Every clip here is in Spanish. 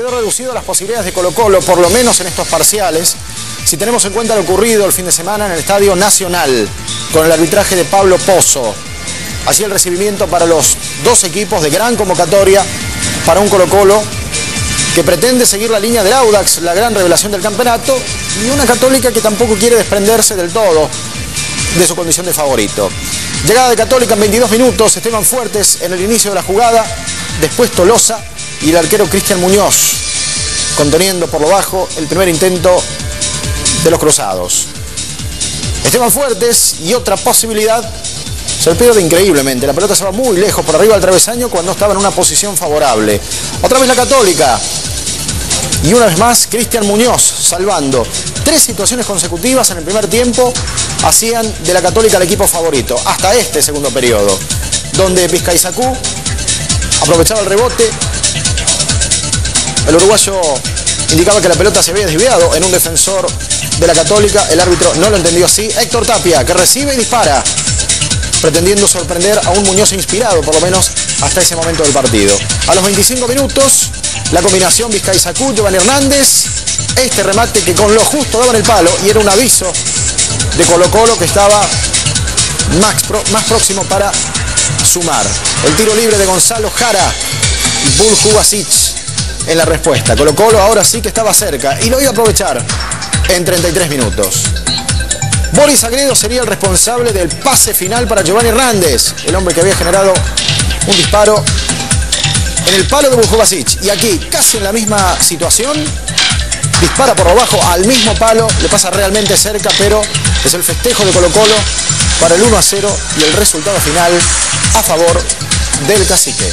quedó reducido las posibilidades de Colo-Colo, por lo menos en estos parciales, si tenemos en cuenta lo ocurrido el fin de semana en el Estadio Nacional, con el arbitraje de Pablo Pozo. Así el recibimiento para los dos equipos de gran convocatoria, para un Colo-Colo que pretende seguir la línea del Audax, la gran revelación del campeonato, y una Católica que tampoco quiere desprenderse del todo de su condición de favorito. Llegada de Católica en 22 minutos, Esteban Fuertes en el inicio de la jugada, después Tolosa y el arquero Cristian Muñoz, conteniendo por lo bajo el primer intento de los cruzados. Esteban Fuertes y otra posibilidad, se le pierde increíblemente, la pelota se va muy lejos por arriba del travesaño cuando estaba en una posición favorable. Otra vez la Católica. Y una vez más, Cristian Muñoz salvando. 3 situaciones consecutivas en el primer tiempo hacían de la Católica el equipo favorito, hasta este segundo periodo, donde Vizcaizacú aprovechaba el rebote. El uruguayo indicaba que la pelota se había desviado en un defensor de la Católica. El árbitro no lo entendió así. Héctor Tapia, que recibe y dispara, pretendiendo sorprender a un Muñoz inspirado, por lo menos hasta ese momento del partido. A los 25 minutos, la combinación Vizcaizacú, Giovanni Hernández, este remate que con lo justo daba en el palo y era un aviso de Colo-Colo que estaba más próximo para sumar. El tiro libre de Gonzalo Jara y Bulju Basic en la respuesta. Colo-Colo ahora sí que estaba cerca y lo iba a aprovechar en 33 minutos. Boris Agredo sería el responsable del pase final para Giovanni Hernández, el hombre que había generado un disparo en el palo de Bulju Basic. Y aquí, casi en la misma situación, dispara por lo bajo al mismo palo, le pasa realmente cerca, pero es el festejo de Colo-Colo para el 1-0 y el resultado final a favor del Cacique.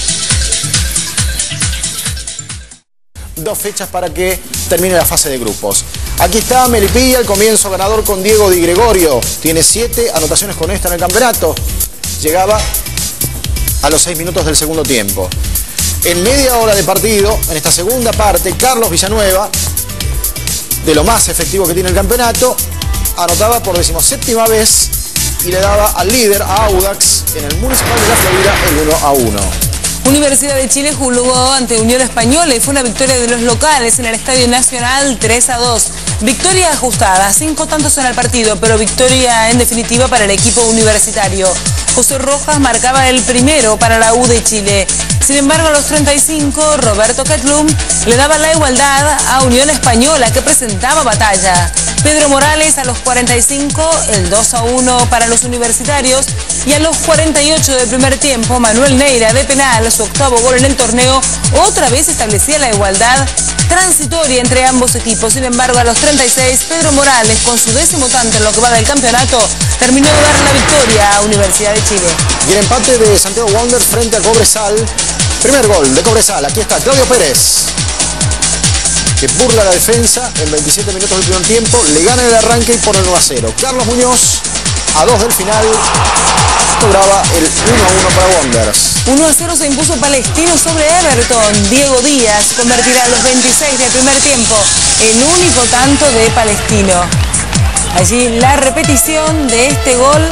2 fechas para que termine la fase de grupos. Aquí está Melipilla, el comienzo ganador con Diego Di Gregorio. Tiene 7 anotaciones con esta en el campeonato. Llegaba a los 6 minutos del segundo tiempo. En media hora de partido, en esta segunda parte, Carlos Villanueva, de lo más efectivo que tiene el campeonato, anotaba por 17ª vez y le daba al líder, a Audax, en el Municipal de la Florida, el 1-1. Universidad de Chile jugó ante Unión Española y fue una victoria de los locales en el Estadio Nacional 3-2. Victoria ajustada, 5 tantos en el partido, pero victoria en definitiva para el equipo universitario. José Rojas marcaba el primero para la U de Chile. Sin embargo, a los 35, Roberto Ketlum le daba la igualdad a Unión Española, que presentaba batalla. Pedro Morales a los 45, el 2-1 para los universitarios. Y a los 48 del primer tiempo, Manuel Neira de penal, su 8º gol en el torneo, otra vez establecía la igualdad transitoria entre ambos equipos. Sin embargo, a los 36, Pedro Morales, con su 10º tanto en lo que va del campeonato, terminó de dar la victoria a Universidad de Chile. Y el empate de Santiago Wanderers frente a Cobresal. Primer gol de Cobresal. Aquí está Claudio Pérez, que burla la defensa en 27 minutos del primer tiempo. Le gana el arranque y pone el 1-0. Carlos Muñoz, a 2 del final, lograba el 1-1 para Wanderers. 1-0 se impuso Palestino sobre Everton. Diego Díaz convertirá a los 26 del primer tiempo el único tanto de Palestino. Allí la repetición de este gol.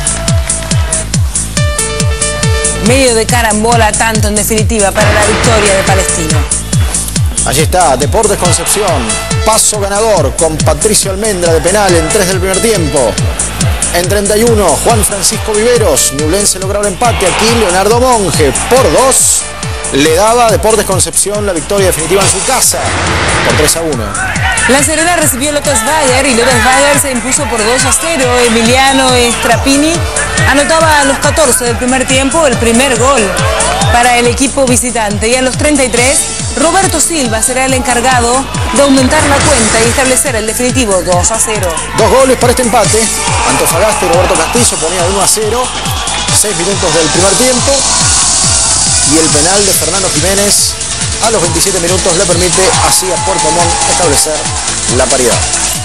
Medio de carambola tanto en definitiva para la victoria de Palestino. Allí está, Deportes Concepción. Paso ganador con Patricio Almendra de penal en 3 del primer tiempo. En 31, Juan Francisco Viveros. Ñublense lograba el empate. Aquí Leonardo Monge por 2. Le daba a Deportes Concepción la victoria definitiva en su casa por 3-1. La Serena recibió López Bayer y López Bayer se impuso por 2-0. Emiliano Strapini anotaba a los 14 del primer tiempo el primer gol para el equipo visitante. Y a los 33, Roberto Silva será el encargado de aumentar la cuenta y establecer el definitivo 2-0. 2 goles para este empate. Antofagasta y Roberto Castillo ponía 1-0. 6 minutos del primer tiempo. Y el penal de Fernando Jiménez a los 27 minutos le permite así a Puerto Montt establecer la paridad.